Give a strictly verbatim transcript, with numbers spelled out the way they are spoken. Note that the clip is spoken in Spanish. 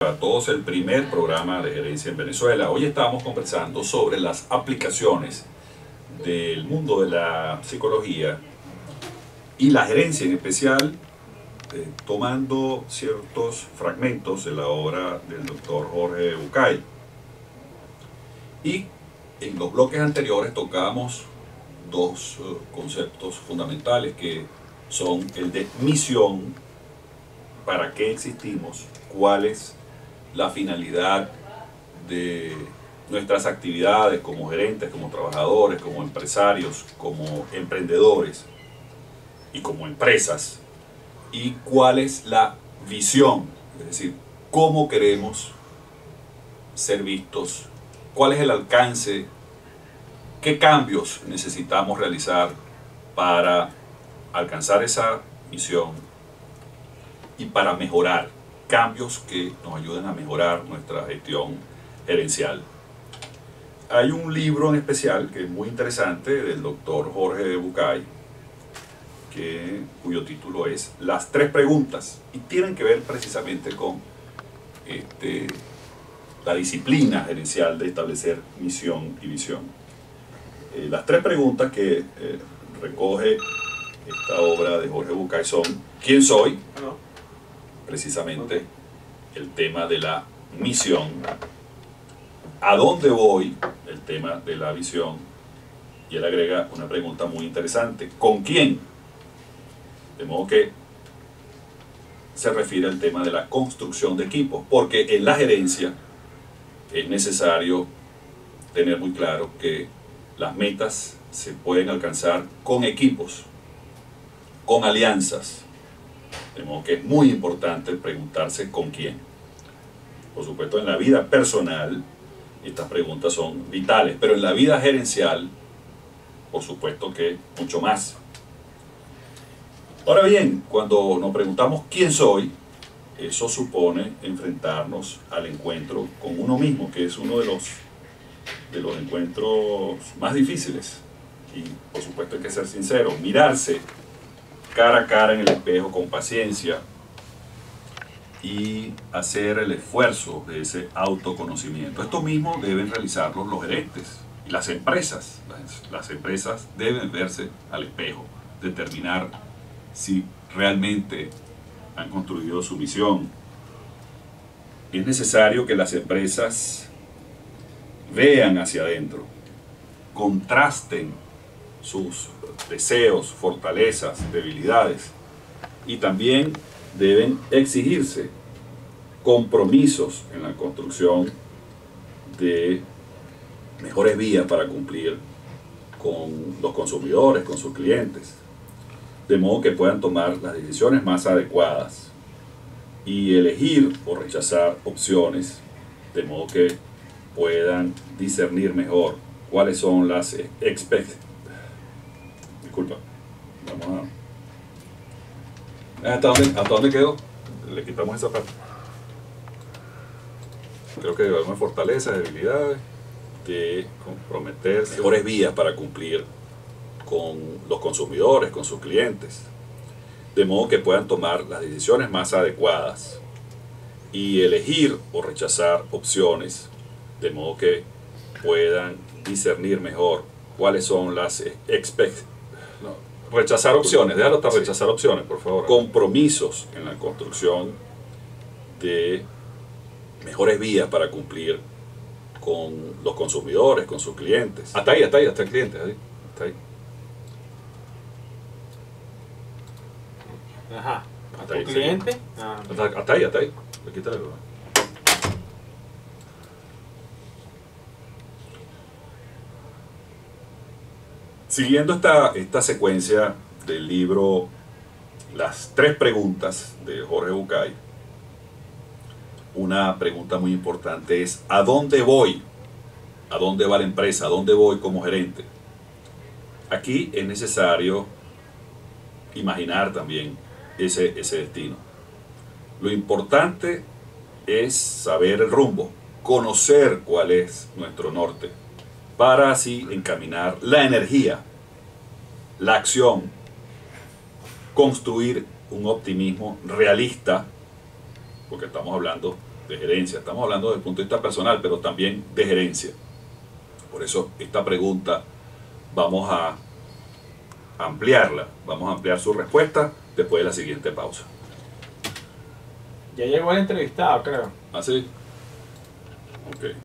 para todos, el primer programa de gerencia en Venezuela. Hoy estamos conversando sobre las aplicaciones del mundo de la psicología y la gerencia en especial, eh, tomando ciertos fragmentos de la obra del doctor Jorge Bucay. Y en los bloques anteriores tocamos dos uh, conceptos fundamentales que son el de misión, para qué existimos, cuál es la finalidad de nuestras actividades como gerentes, como trabajadores, como empresarios, como emprendedores y como empresas, y cuál es la visión, es decir, cómo queremos ser vistos, cuál es el alcance, qué cambios necesitamos realizar para alcanzar esa misión y para mejorar, cambios que nos ayuden a mejorar nuestra gestión gerencial. Hay un libro en especial que es muy interesante del doctor Jorge Bucay, que, cuyo título es Las tres preguntas, y tienen que ver precisamente con este, la disciplina gerencial de establecer misión y visión. Eh, las tres preguntas que eh, recoge esta obra de Jorge Bucay son: ¿quién soy? Precisamente el tema de la misión. ¿A dónde voy? El tema de la visión. Y él agrega una pregunta muy interesante: ¿con quién? De modo que se refiere al tema de la construcción de equipos, porque en la gerencia es necesario tener muy claro que las metas se pueden alcanzar con equipos, con alianzas. De modo que es muy importante preguntarse con quién. Por supuesto, en la vida personal estas preguntas son vitales, pero en la vida gerencial, por supuesto que mucho más. Ahora bien, cuando nos preguntamos quién soy, eso supone enfrentarnos al encuentro con uno mismo, que es uno de los, de los encuentros más difíciles. Y por supuesto hay que ser sincero, mirarse cara a cara en el espejo con paciencia y hacer el esfuerzo de ese autoconocimiento. Esto mismo deben realizarlo los gerentes y las empresas. Las, las empresas deben verse al espejo, determinar si realmente han construido su misión. Es necesario que las empresas vean hacia adentro, contrasten sus deseos, fortalezas, debilidades, y también deben exigirse compromisos en la construcción de mejores vías para cumplir con los consumidores, con sus clientes, de modo que puedan tomar las decisiones más adecuadas y elegir o rechazar opciones, de modo que puedan discernir mejor cuáles son las expectativas. Disculpa, vamos a... ¿Hasta dónde, ¿Hasta dónde quedó? Le quitamos esa parte. Creo que debemos de fortalezas, debilidades, de comprometerse, mejores vías para cumplir con los consumidores, con sus clientes, de modo que puedan tomar las decisiones más adecuadas y elegir o rechazar opciones, de modo que puedan discernir mejor cuáles son las expectativas. No, rechazar opciones, déjalo hasta sí. Rechazar opciones, por favor. Compromisos en la construcción de mejores vías para cumplir con los consumidores, con sus clientes. Hasta ahí, hasta ahí, hasta el cliente, ahí, hasta ahí. Ajá. Hasta ahí, cliente? Sí. Ah. Hasta, hasta ahí, hasta ahí. Le quita el... Siguiendo esta, esta secuencia del libro Las tres preguntas de Jorge Bucay, una pregunta muy importante es: ¿a dónde voy? ¿A dónde va la empresa? ¿A dónde voy como gerente? Aquí es necesario imaginar también ese, ese destino. Lo importante es saber el rumbo, conocer cuál es nuestro norte, para así encaminar la energía, la acción, construir un optimismo realista, porque estamos hablando de gerencia, estamos hablando desde el punto de vista personal, pero también de gerencia. Por eso esta pregunta vamos a ampliarla, vamos a ampliar su respuesta después de la siguiente pausa. Ya llegó el entrevistado, creo. ¿Ah, sí? Ok.